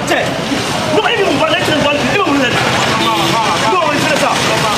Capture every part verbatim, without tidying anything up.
Cioè, non ma io non vado a leggere, io non voglio leggere. No, non interessa.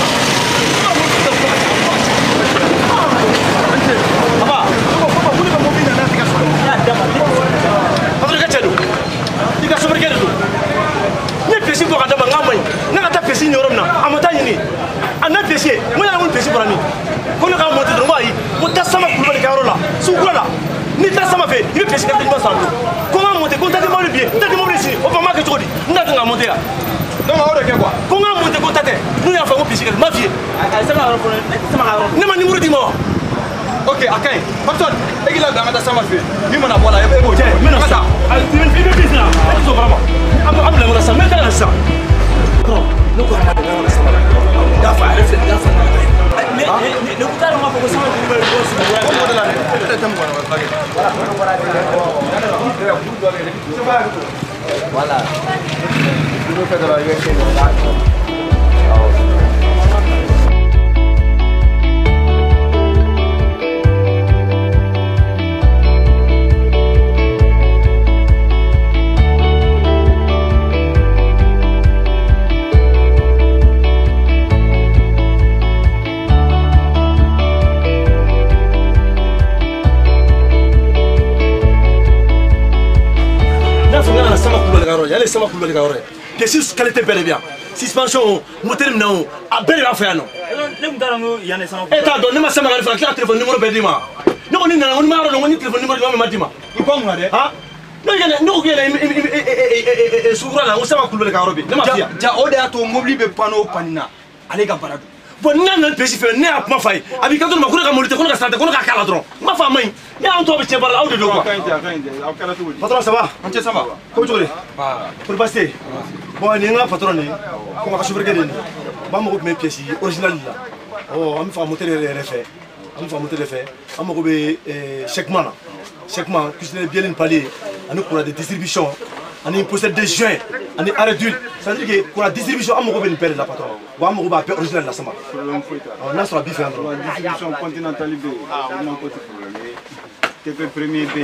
Papà, papà, pure per muovere la tica solo. Ma che c'è tu? Tica solo perché tu? Ne pesi ko kada banga mai. Na kata pesi ni orom na. Amata ni. Ana pesi, mo ya mo pesi parani. Kono ka mo te do mai. Mo ta sama kulo de karola. Su kulo la. Ni ta sama fe, il pesi ka de ba sabu. Comment monter? Quand t'as demandé bien, t'as demandé ici. On va marquer tout. On a tout monter là. Non, on va quoi? Comment monter quand t'as? Nous y a fait mon pesi ma fille. Ça m'a rappelé. Ça m'a rappelé. Ne m'a numéro dis-moi. Ok, Akai, Patron, et il a gagné dans sa mafia. Il m'a envoyé là, il m'a dit, mais non, ça. Tu veux faire des là? C'est vraiment. Abu Abu la ça, mais dans ça. Non, nous quoi là dans ça. Dafa, reste, dafa. Mais mais le coup là, on va faire ça, on va le faire. On va là. Le temps on va faire. Voilà. Tu veux faire de la vérité là. Allez, ça va couler les gars. Que si qualité bel et bien. Suspension, moteur non, à bel et bien non. Et t'as donné ma semaine à faire téléphone numéro Bedima. Non, on est dans on m'a donné téléphone numéro de Madima. Il prend moi hein? Non, il y a non, il y a souvent là, on s'en va couler les gars. Ja oda to mobile be pano panina. Allez gars parado. Bon nan nan pesi fe ne ap ma fay. Abi ka don ma ko ka molite ko ka sante ko ka kala dron. Ma fa mai. Ya on to be chebara aude do quoi. Patron ça va? On tient ça va. Comment tu vas? Pour passer. Bon ni nga patron ni. Ko ma ka souffrir que ni. Ba mo ko me pièce original là. Oh, am fa moteur refait. Am fa moteur refait. Am ko be chèque man. Chèque man que je bien une palais. Ani pour la distribution. Ani possède des joints. Ani arrêt d'huile. Ça veut dire que pour la distribution am ko be une paire là patron. Wa mo ko ba paire original là ça ma. On a sur la bif la distribution continentale B. Ah, non côté problème. Quelques premiers B.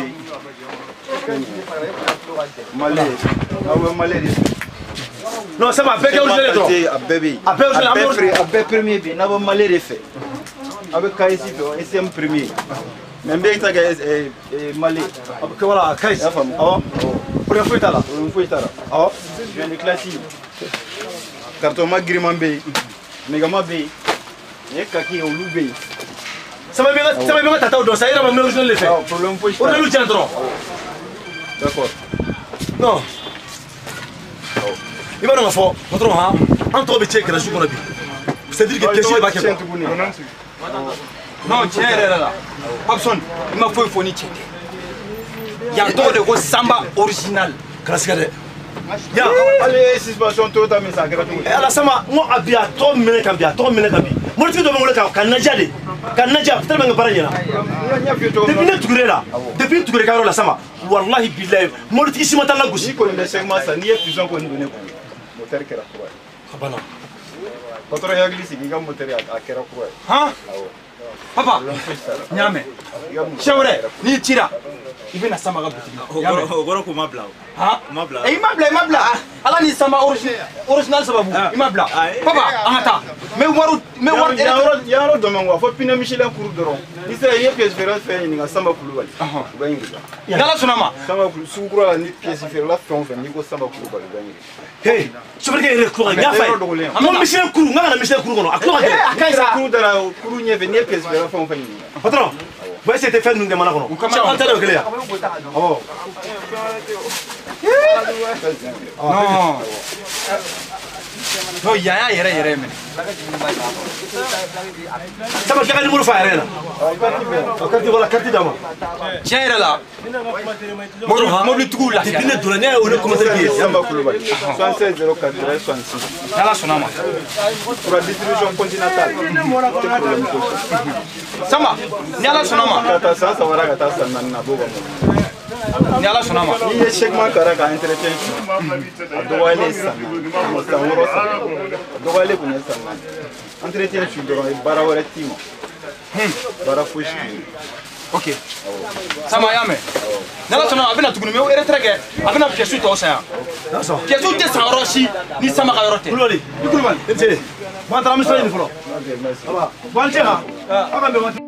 Malais. Ah ouais, Malais. Non, ça m'a fait que original trop. À bébé. À bébé, à bébé premier B. N'a pas Malais refait. Avec Kaisi, c'est un premier. Mais bien ça est Malais. Que voilà, Kaisi. Ah, pour une fois là. Pour une fois là. Ah, je viens de classique. Carton magriman B. Mégama B. Il y a kaki au loup B. Ça va bien, ça va bien, tata, ça ira, mais je ne l'ai fait. Problème pour on a le tient trop. D'accord. Non. Il va nous faire, patron, hein. Entre les tchèques, la joue qu'on a vu. C'est-à-dire que qu'est-ce qu'il va faire? Non, tiens, là, là. Papson, il m'a fait une phonie tchèque. Il y a deux de samba original. Grâce à ya allez suspension tota mais ça gratuit ala sama mo abia to mene kan bia to mene kan bi mo ti do mo le ka kan naja de kan naja tellement nga paranya na depuis ne tukure la depuis tukure ka la sama wallahi billahi mo ti sima tan la gusi ko ne segment ça ni fusion ko ndone ko moteur kera ko abana patro ya glisi ki ga moteur ya kera ko ha papa nyame shawre ni tira ibena sama ga boutique ogoro ko mabla ha mabla eh mabla mabla ala ni sama original original sababu mabla papa amata me waru me waru ya ro do manwa fo pina michelin cour doron ni c'est une pièce différente fait ni sama kulubali ba ingiza yala sunama sama sugura la ni pièce différente la fon fait ni ko sama kulubali ba ingiza hey sobre que ele cour ya fay mo michelin cour ngana na michelin cour kono aklo ka kai sa cour dara cour nye ve ni pièce différente fon fait ni patron vous essayez de faire nous demander kono on commence à entendre que là oh non non ya ya yere yere men sama ka numéro fa yere la carte wala carte dama tiens yere la mo mo bi tugu la ti ne dura ne o ne commencer qui samba kulubali soixante-seize zéro quatre soixante-six yala sonama pour la distribution continentale sama yala sonama kata sa sa wara kata sa na boba ni ala sonama ni ye chèquement kara ka entretien doile sa sa woro sa doile ko ne sa entretien sur do bara wara timo hmm bara fushi ok sama yame nala sonama abina tugunu me o eretrege abina pièce to sa pièce tɛ san yɔrɔ si ni sama ka yɔrɔ tɛ. Kulubali i Kulubali. Bon an taara an bɛ sira ɲini fɔlɔ. Bon an cɛ ha. Aw ka bɛn waati.